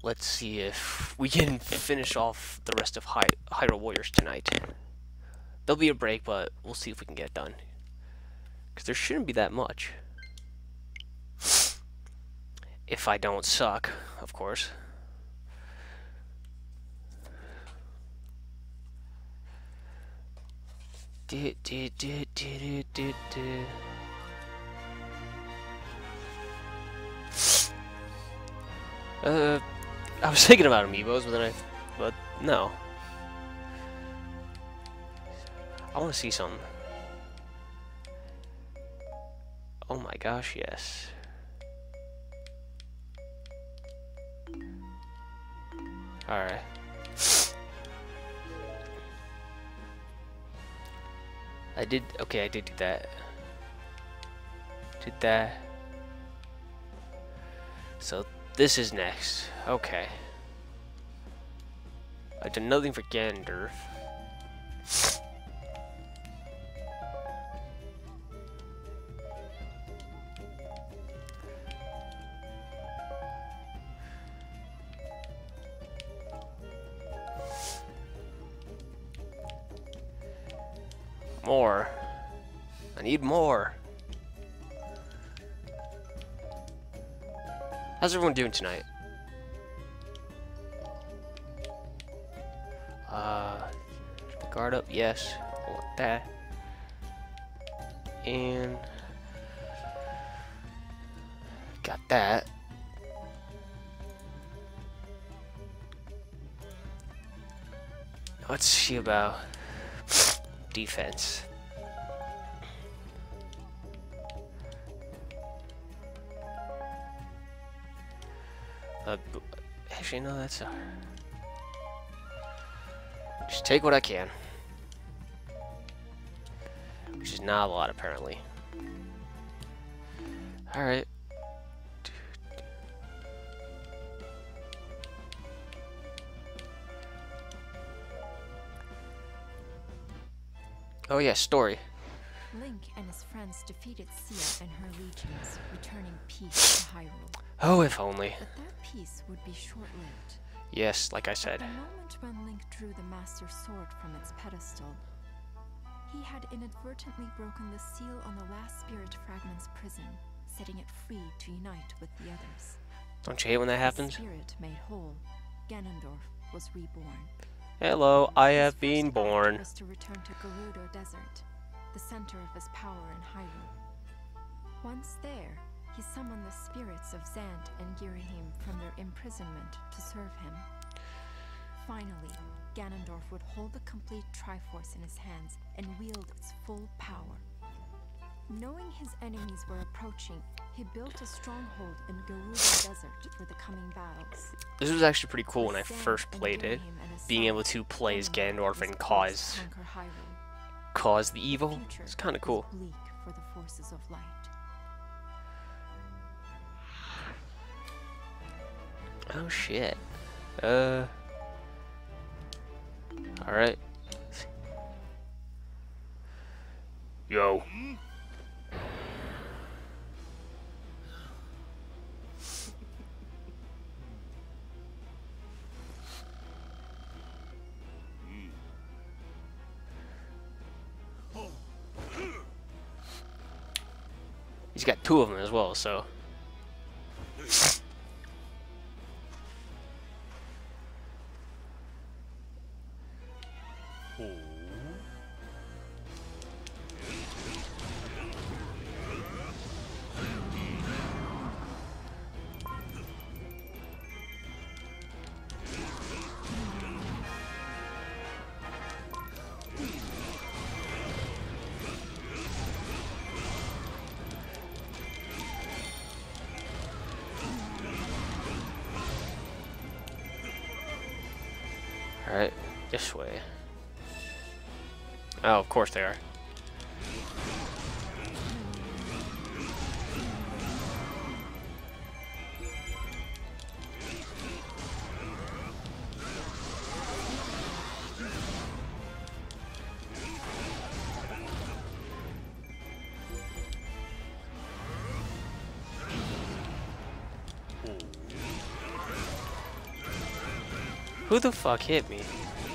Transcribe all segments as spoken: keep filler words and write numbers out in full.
let's see if we can finish off the rest of Hy Hyrule Warriors tonight. There'll be a break, but we'll see if we can get it done. Because there shouldn't be that much. If I don't suck, of course. Do, do, do, do, do, do. Uh, I was thinking about amiibos, but then I, but no. I want to see some. Oh my gosh, yes. Alright. I did, okay, I did do that. Did that. So this is next. Okay. I did nothing for Ganondorf. More. I need more. How's everyone doing tonight? Uh, the guard up, yes. I want that. And got that. Let's see about defense. Uh, actually, no, that's a... Just take what I can. Which is not a lot, apparently. Alright. Oh yeah, story. Link and his friends defeated Sia and her legions, returning peace to Hyrule. Oh, if only. But that peace would be short-lived. Yes, like I said. At the moment when Link drew the Master Sword from its pedestal, he had inadvertently broken the seal on the last Spirit Fragment's prison, setting it free to unite with the others. Don't you hate when that happens? The spirit made whole, Ganondorf was reborn. Hello, I His have first been act born. was to return to Gerudo Desert, the center of his power in Hyrule. Once there, he summoned the spirits of Zant and Girahim from their imprisonment to serve him. Finally, Ganondorf would hold the complete Triforce in his hands and wield its full power. Knowing his enemies were approaching, he built a stronghold in Gerudo Desert for the coming battles. This was actually pretty cool when I first played it. Being able to play as Ganondorf and cause cause the evil. It's kind of cool. Bleak for the forces of light. Oh shit. Uh. All right. Yo. He's got two of them as well, so. Alright, this way. Oh, of course they are. Who the fuck hit me?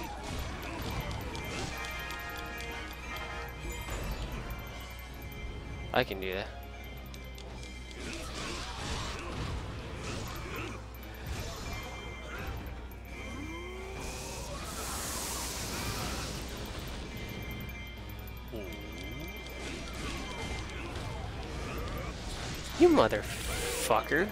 I can do that. You motherfucker.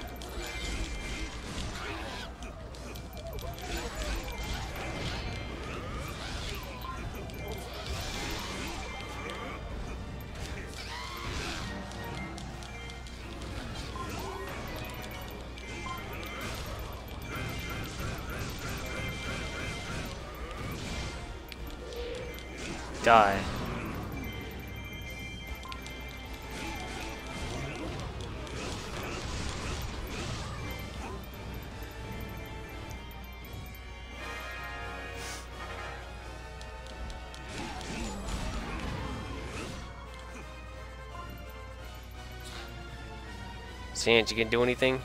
Die. Sans, you can do anything?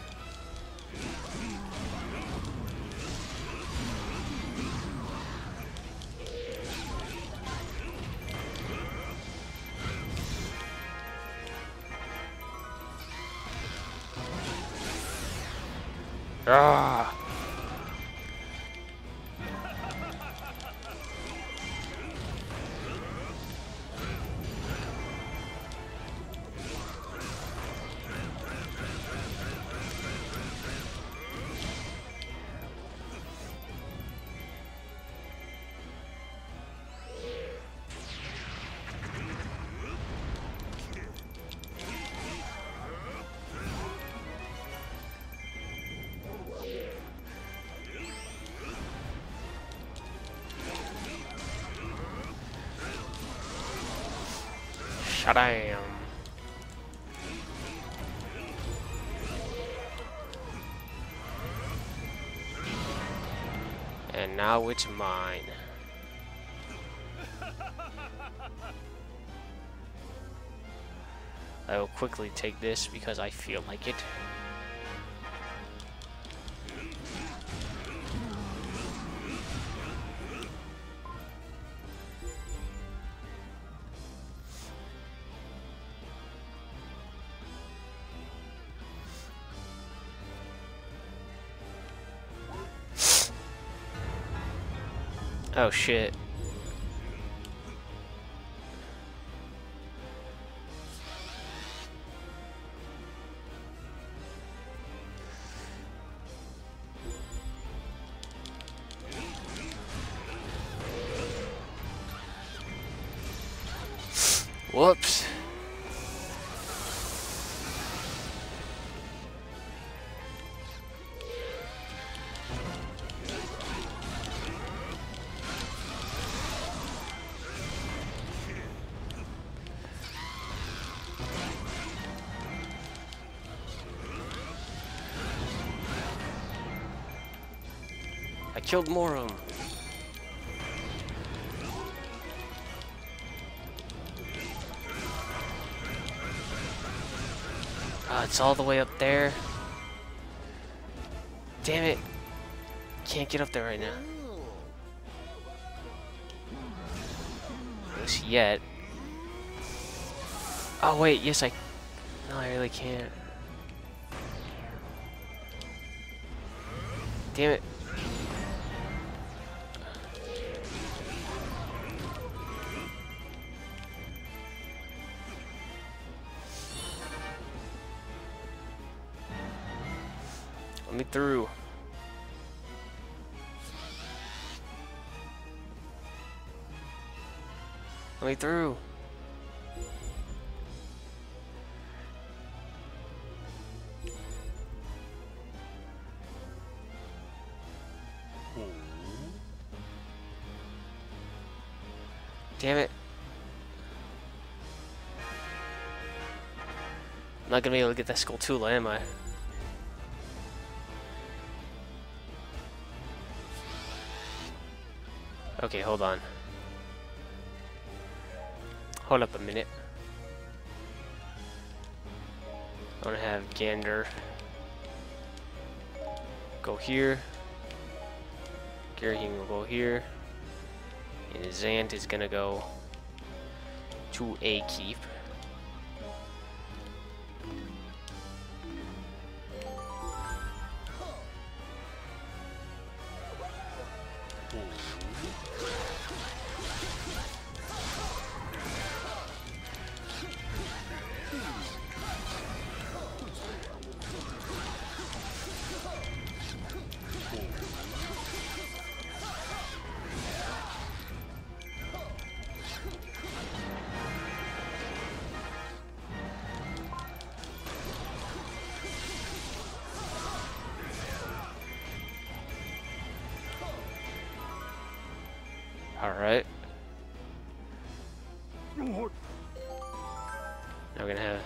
Ah. Shadam. And now it's mine. I will quickly take this because I feel like it. Oh shit. Whoops. I killed more of them. Ah, it's all the way up there. Damn it. Can't get up there right now. At least yet. Oh wait, yes I... No, I really can't. Damn it. Let me through. Let me through. Damn it. I'm not gonna be able to get that Skulltula, am I? Okay, hold on. Hold up a minute. I want to have Gander go here. Girahim will go here. And Zant is gonna go to a keep. Alright. Now we're gonna have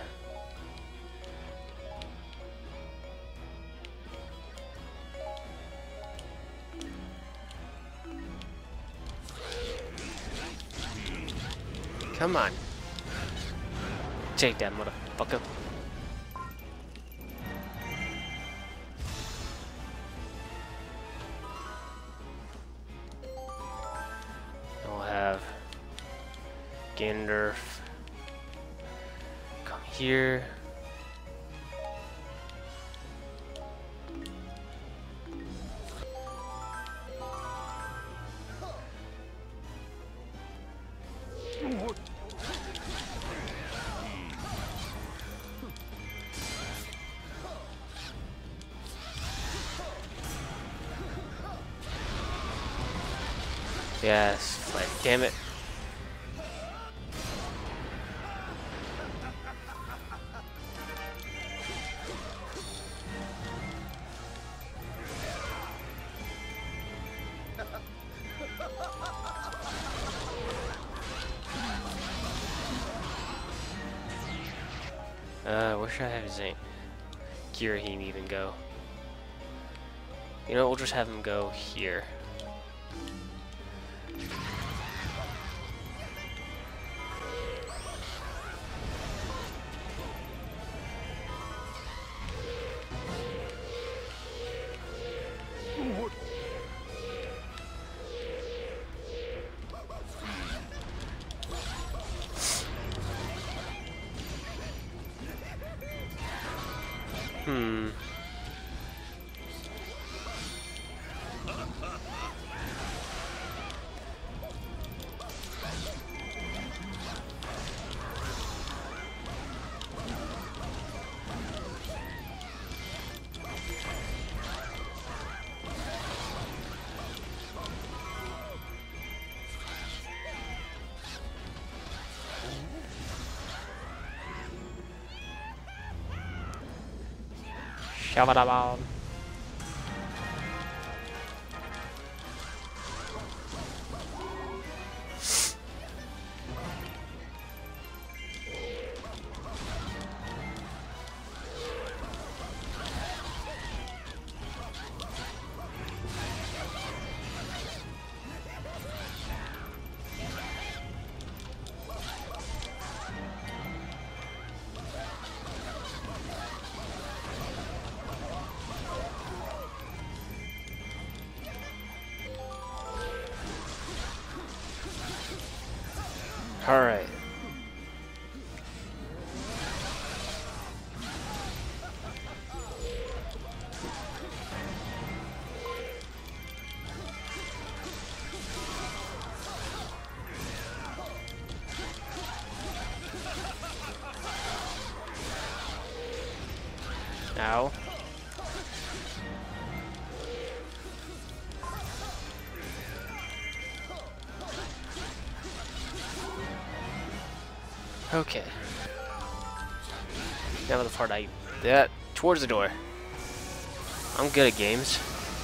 Come on. Take that, motherfucker. We'll have Gandalf come here. Yes, flag. Damn it. Uh, where should I have Zane? Girahim even go? You know, we'll just have him go here. Hmm. Shabba-dabba. All right. Now. Okay. Now the part I that towards the door. I'm good at games.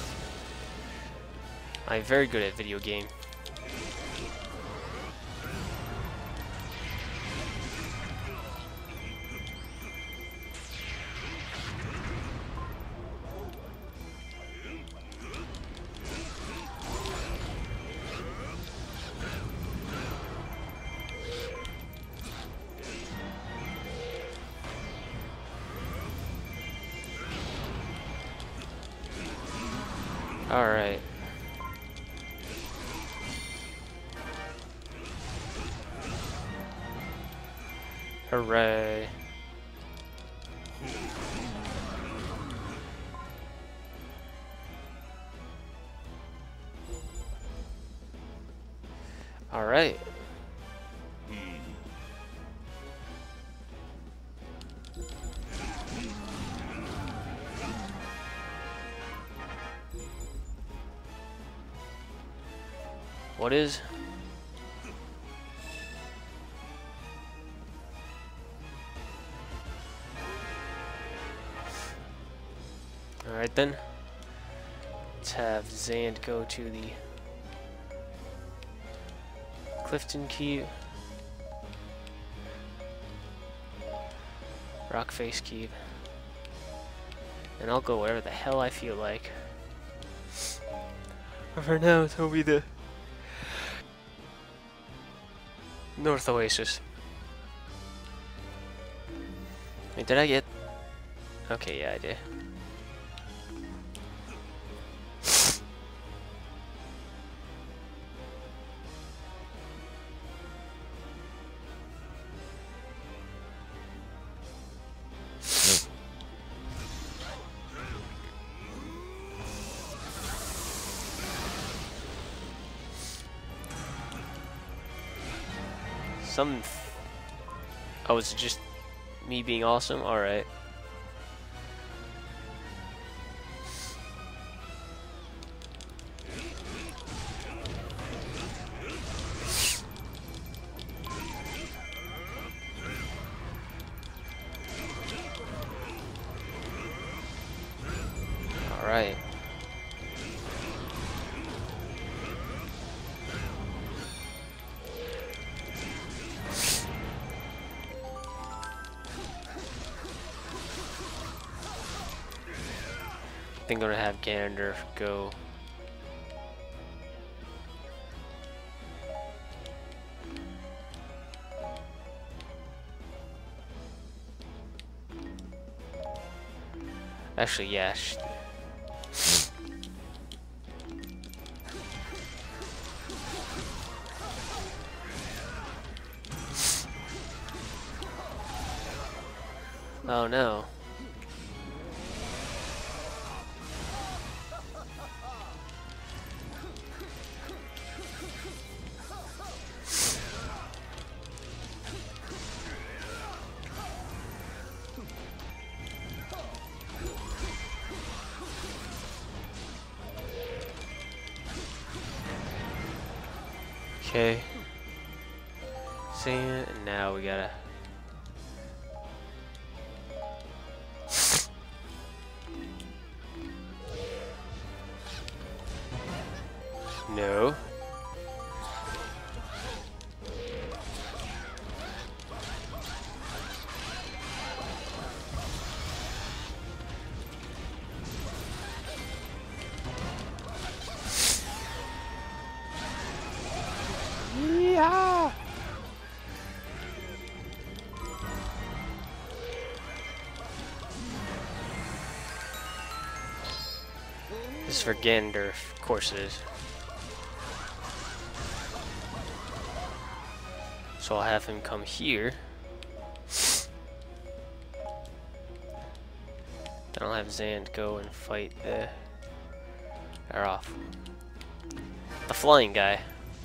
I'm very good at video game. All right. Hooray. Alright. What is? Alright then. Let's have Zand go to the Clifton Keep. Rockface Keep. And I'll go wherever the hell I feel like. For now, it'll be the North Oasis. Wait, did I get... Okay, yeah, I did. Some... Oh, is it just me being awesome? Alright. Alright. I think I'm gonna have Ganondorf go. Actually, yeah. sh- Oh no. Okay. See, and now we gotta. No. Yeah. This is for Ganondorf, of course it is. So I'll have him come here. Then I'll have Zand go and fight the... Or off. The flying guy.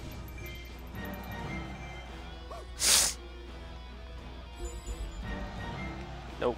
Nope.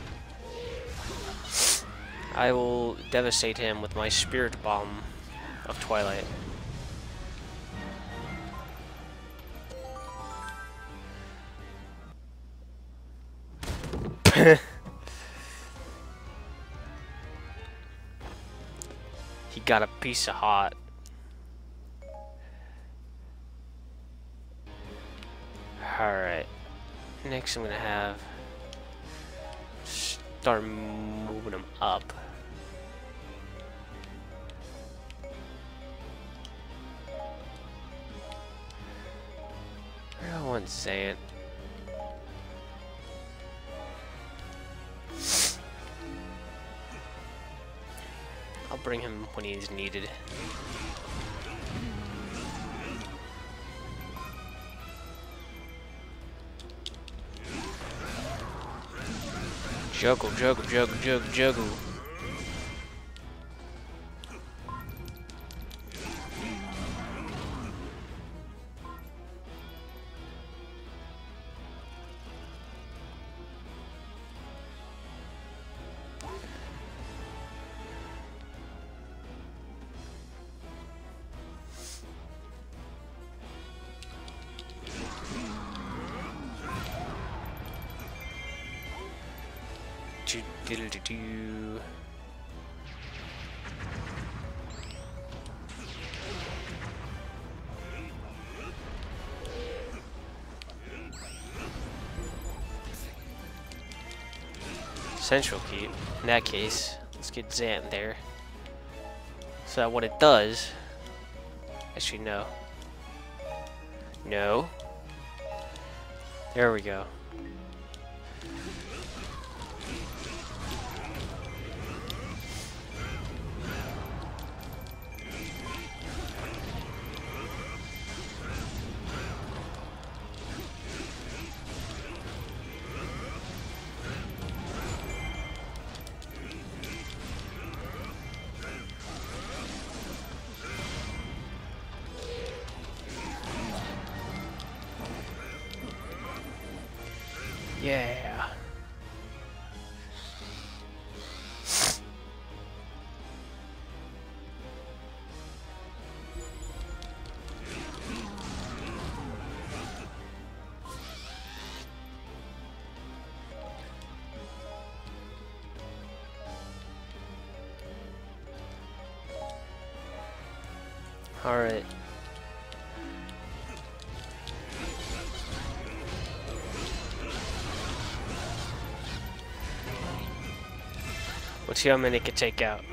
I will devastate him with my spirit bomb of Twilight. He got a piece of hot. Alright. Next I'm gonna have start moving them up. I don't want Zant. I'll bring him when he's needed. Juggle, juggle, juggle, juggle, juggle. Do, do, do, do. Central keep. In that case, let's get Zant there. So that what it does. Actually, no. No. There we go. Yeah. All right. Let's see how many it can take out.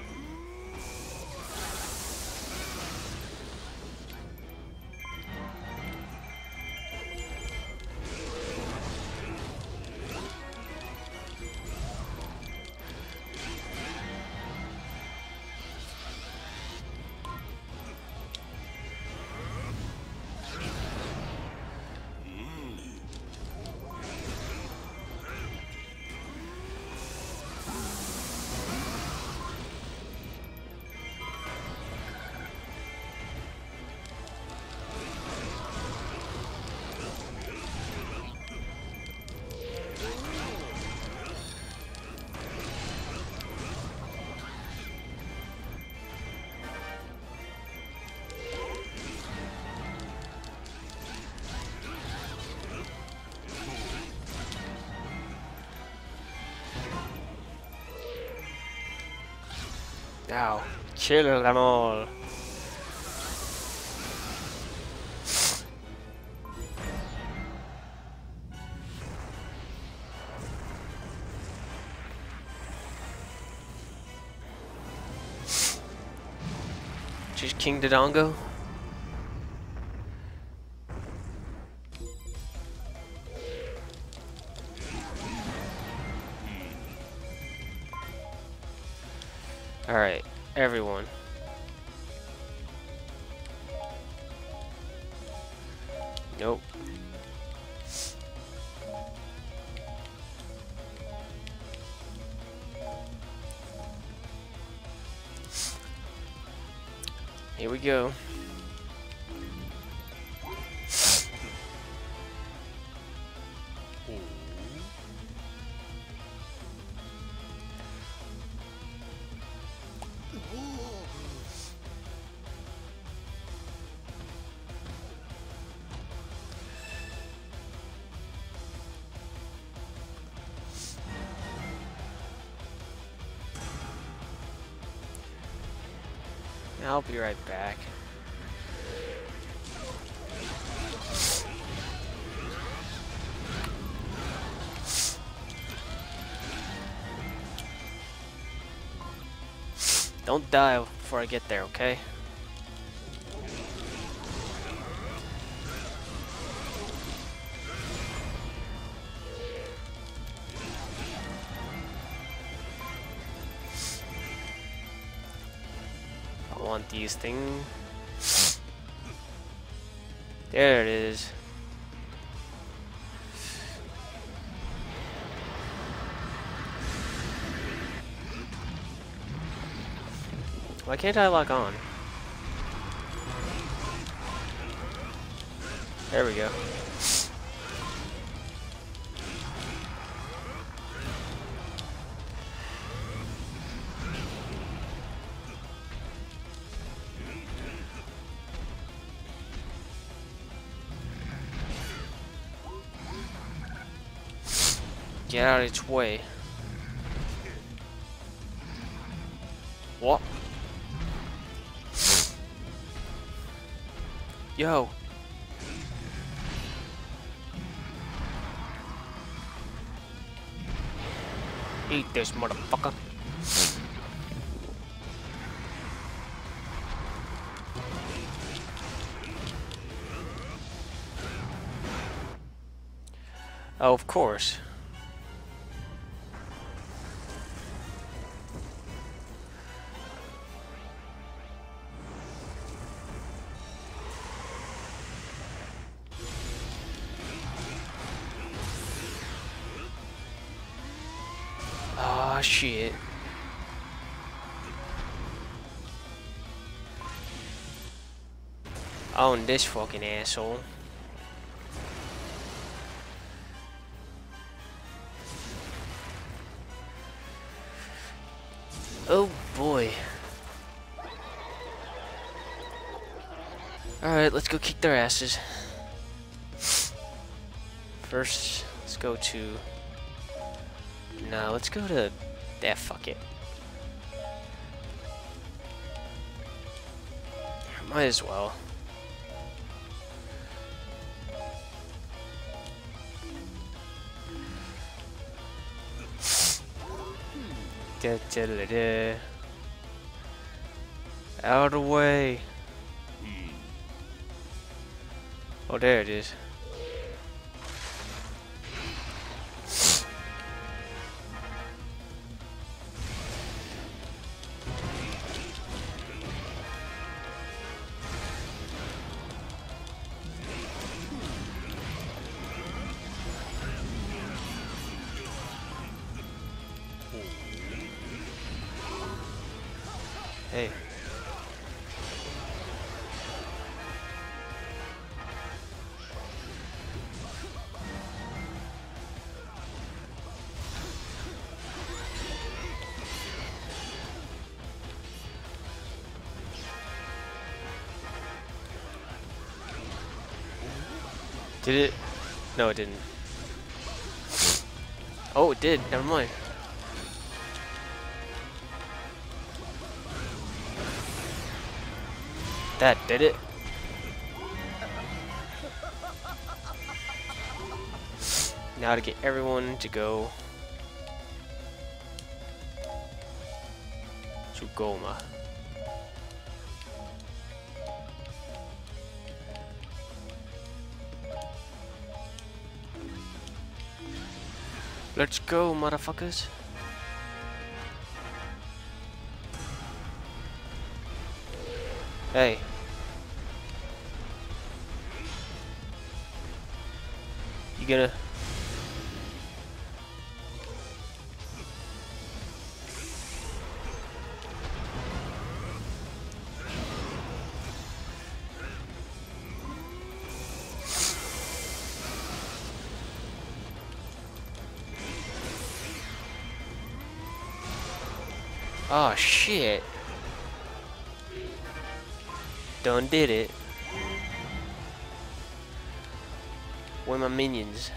Now, kill them all. Just King Dodongo. Alright, everyone. Nope. Here we go. I'll be right back. Don't die before I get there, okay? I want these things. There it is. Why can't I lock on? There we go. Get out of its way. What? Yo. Eat this, motherfucker. Oh, of course. Oh shit. Own this fucking asshole. Oh boy. Alright, let's go kick their asses. First, let's go to... No, let's go to... Yeah, fuck it. Might as well. Da, da, da, da. Out of the way. Oh, there it is. Hey. Did it? No, it didn't. Oh, it did. Never mind. That did it. Now to get everyone to go to Goma. Let's go, motherfuckers. Hey. You gonna... Oh shit. Done did it. Where are my minions?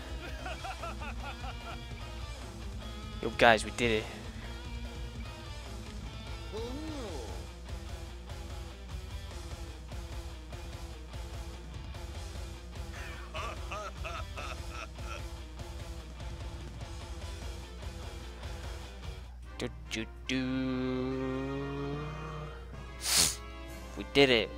Yo guys, we did it. do do. We did it.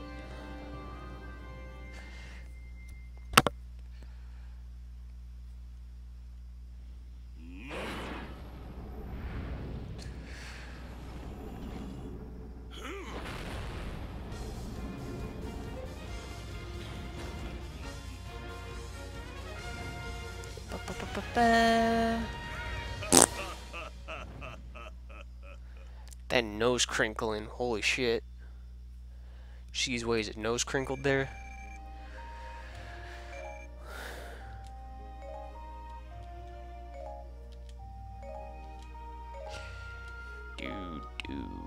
That nose crinkling, holy shit. She's ways it nose crinkled there. Do do.